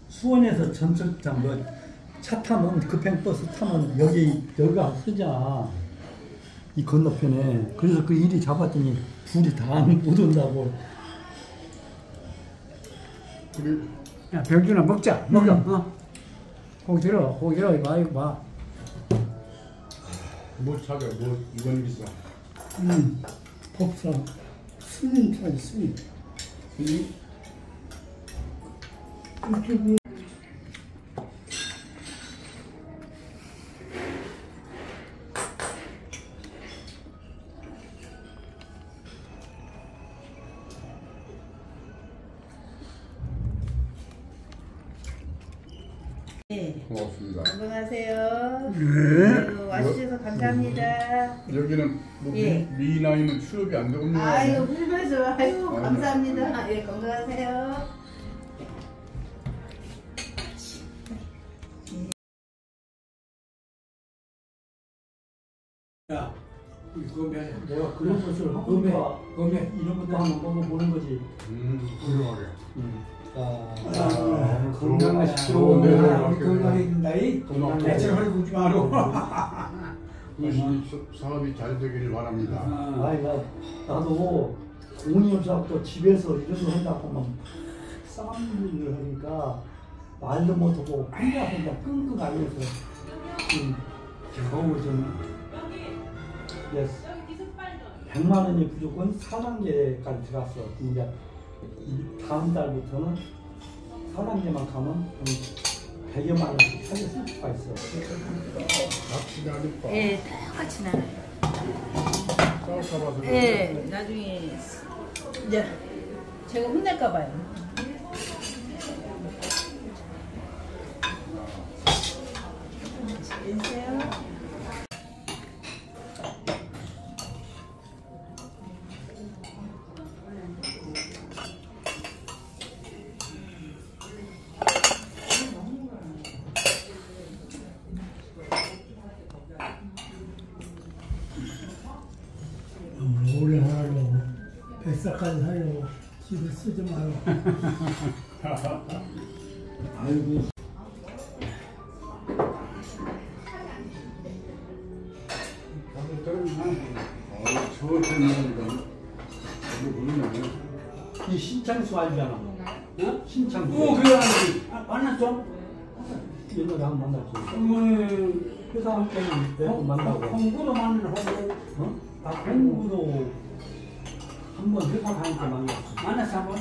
수원에서 전철장 차 타면 급행버스 타면 여기가 쓰자. 이 건너편에. 그래서 그 일이 잡았더니 불이 다 못 온다고. 야, 병준아 먹자. 먹어. 고기 들어. 이거 봐. 뭐 차려? 뭐 이건 비싸. 법사. 스님 차지, 스님. 네. 고맙습니다. 건강하세요. 네. 와주셔서 감사합니다. 여기는 뭐 예. 미나이는 취업이 안 되고 있는 아유, 훌륭하죠. 아유, 아유. 감사합니다. 예, 건강하세요. 야, 건배. 내가 그런 것을 하고 건배. 이런 것도 한번 먹어보는 거지. 훌륭하게. 건강하십시오. 건강해진다. 고맙고. 대체 허리 굽지 마로. 사업이 잘 되기를 바랍니다. 아이, 나도 공인협사학도 집에서 이런 거 한다고 하면 쌈일을 하니까 말도 못하고 혼자 끙끙 앓면서 겨우 좀 100만 원이 부족한 4단계까지 들어갔어. 이제 다음 달부터는 4단계만 가면 100여만 원씩 살려 쓸 수가 있어. 같이 가니까. 예, 똑같이 나가요. 싸울까봐서. 예, 나중에 이제 제가 혼날까봐요. 안녕하세요. 오래 하려고 백사까지 하려고 집을 쓰지 마요. 아이고. 이 신창수 알잖아. 어? 신창수. 그래. 만났어? 옛날에 한 번 만났지. 어머니. 회사 할 때는 매번 만나고. 홍구도 만나고. 아, 공부도 한 번 회사 다닐 때 만났지. 만났어 한 번?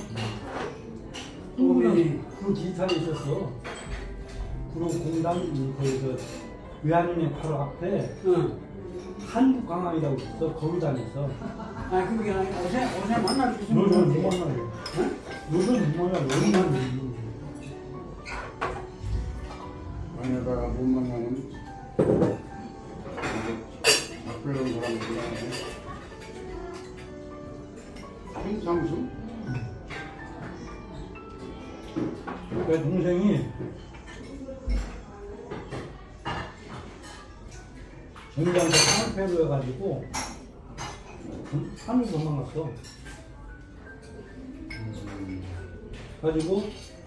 공부는 그 기타에 있었어. 구로 공단 거기서 외환은행 바로 앞에 한국광학이라고 있어. 거기 다녔어. 아, 그게 아니라 어제 만나주지. 너는 못 만나요. 너는 못 만나요. 너는 만나요. 만약에 못 만나면 박별한 사람들이 신상수? 내 동생이 전기한테 산업회로 해가지고 산을 도망갔어. 가지고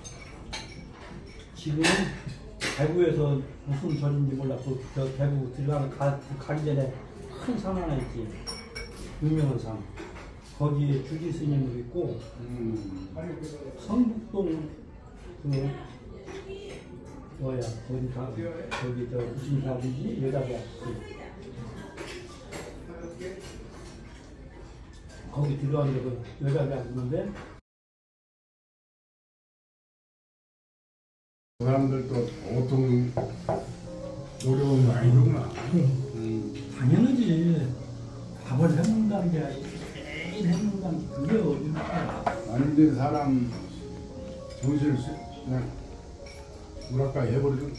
지금은 대구에서 무슨 절인지 몰랐고 저 대구 가기 전에 큰 산 하나 있지. 유명한 산. 거기에 주지 스님으로 있고 성북동 그 뭐야 거기 저 무슨 사람이지 여자대 거기 들어왔는데 그 여자대 있는데 그 사람들도 보통 어려운 거 아니구나. 당연하지. 밥을 해먹는다는 게 아니고 매일 해먹는다는 게 그게 어디나. 아닌데 사람 정신을 그냥 뭐랄까 해버리면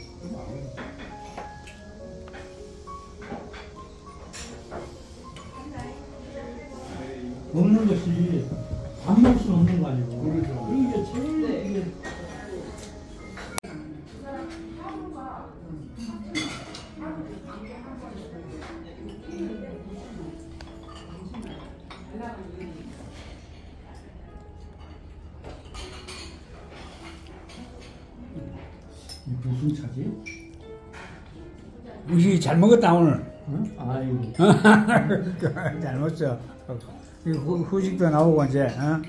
먹는 것이 안 먹을 수는 없는 거 아니고. 그렇죠. 이게 제일 이게 무슨 차지? 음식 잘 먹었다 오늘. 응? 아이고. 잘 먹었어. 후식도 나오고 이제. 어?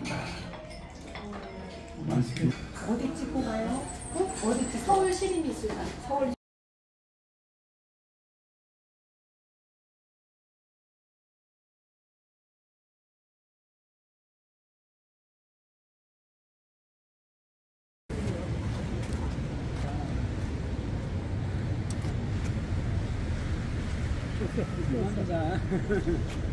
어디 찍고 가요? 어디 서울 시립미술관. 서울 자.